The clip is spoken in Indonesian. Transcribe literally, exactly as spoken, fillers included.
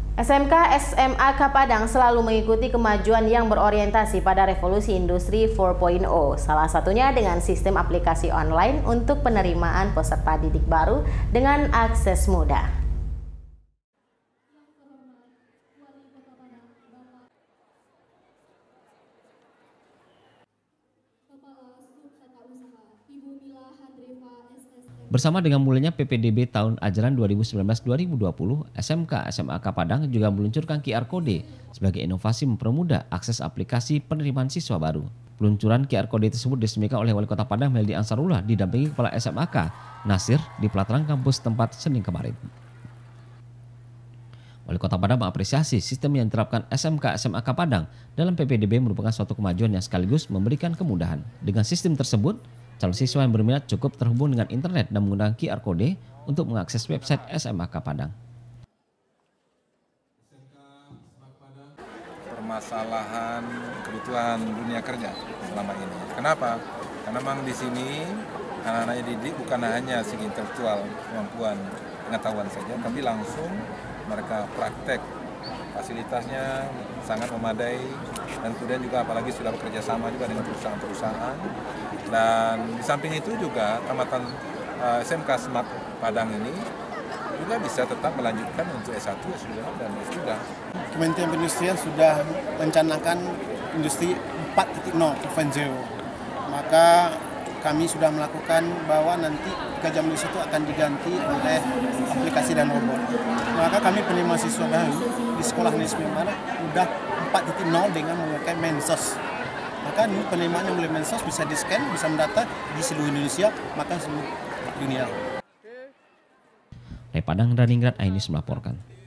S M K S M A K Padang selalu mengikuti kemajuan yang berorientasi pada revolusi industri empat titik nol, salah satunya dengan sistem aplikasi online untuk penerimaan peserta didik baru dengan akses mudah. Bersama dengan mulainya P P D B tahun ajaran dua ribu sembilan belas dua ribu dua puluh, S M K S M A K Padang juga meluncurkan Q R Code sebagai inovasi mempermudah akses aplikasi penerimaan siswa baru. Peluncuran Q R Code tersebut diresmikan oleh Wali Kota Padang Meldi Ansarullah didampingi Kepala S M A K Nasir di pelataran kampus tempat Senin kemarin. Wali Kota Padang mengapresiasi sistem yang diterapkan S M K S M A K Padang dalam P P D B merupakan suatu kemajuan yang sekaligus memberikan kemudahan. Dengan sistem tersebut, calon siswa yang berminat cukup terhubung dengan internet dan menggunakan Q R Code untuk mengakses website S M A K Padang. Permasalahan kebutuhan dunia kerja selama ini. Kenapa? Karena memang di sini anak-anaknya didik bukan hanya segi intelektual, kemampuan, pengetahuan saja, tapi langsung mereka praktek. Fasilitasnya sangat memadai dan kemudian juga apalagi sudah bekerja sama juga dengan perusahaan-perusahaan. Dan di samping itu juga tamatan uh, S M K S M A K Padang ini juga bisa tetap melanjutkan untuk S satu, S dua, dan S tiga. Kementerian Perindustrian sudah merencanakan industri empat titik nol, maka kami sudah melakukan bahwa nanti pekerja menulis itu akan diganti oleh aplikasi dan robot. Maka kami penerima siswa baru di sekolah Nesmi Mana sudah empat titik nol dengan menggunakan Mensos. Maka ini penerimaan yang mulai Mensos bisa di-scan, bisa mendata di seluruh Indonesia, maka seluruh dunia. Dari Padang, Raningrat, Ainus melaporkan.